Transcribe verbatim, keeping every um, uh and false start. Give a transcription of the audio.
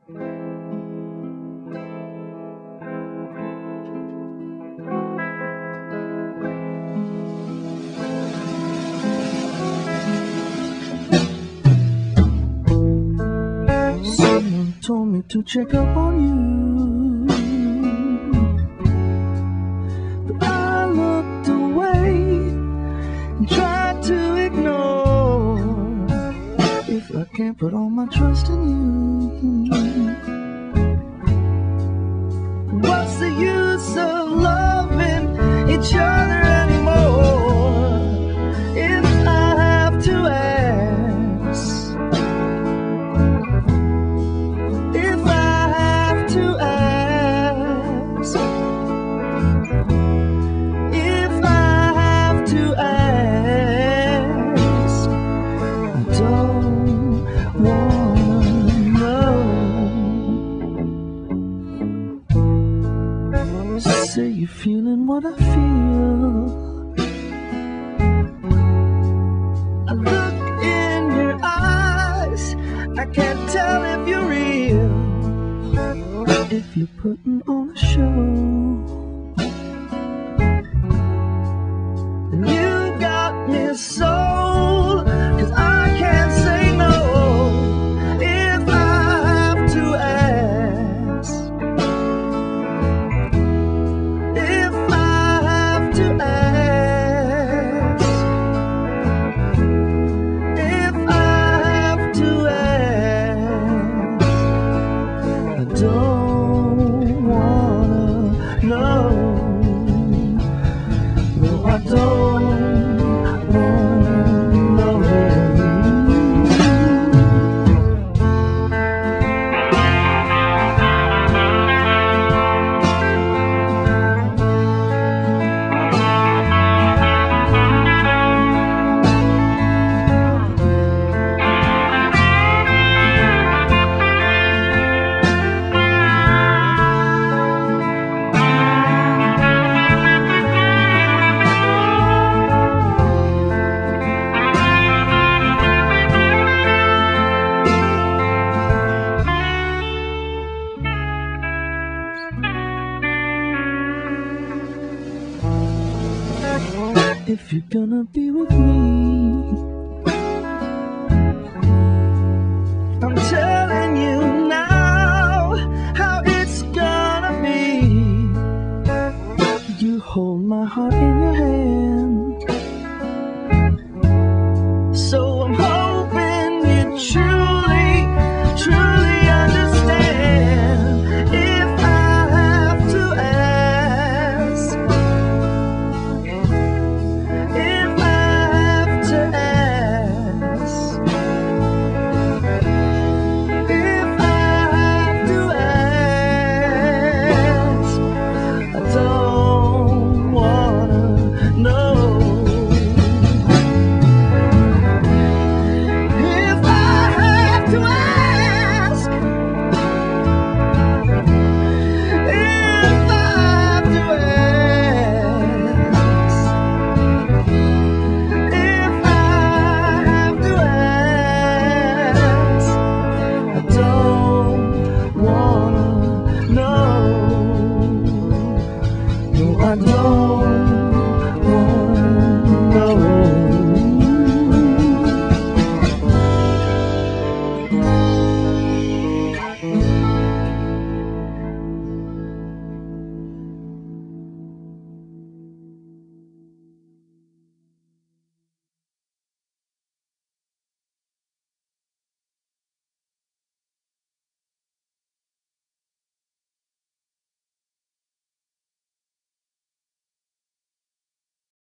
Someone told me to check up on you, but I looked away and tried to ignore. If I can't put all my trust in you, what's the use of loving each other anymore? If I have to ask, if I have to ask, if I have to ask, I don't wanna know. Say you're feeling what I feel. I look in your eyes, I can't tell if you're real, if you're putting on a show. And you got me sold, 'cause I can't say no. If I have to ask, if I have to ask, if I have to ask, I don't wanna know. No, I don't wanna know. If you're gonna be with me, I'm telling you now how it's gonna be. You hold my heart in your hand, so I'm hoping you truly, truly understand. If I have to ask, if I have to ask, if I have to ask, I don't wanna know. If I have to ask, if I have to ask, if I have to ask, I don't wanna know. No, I don't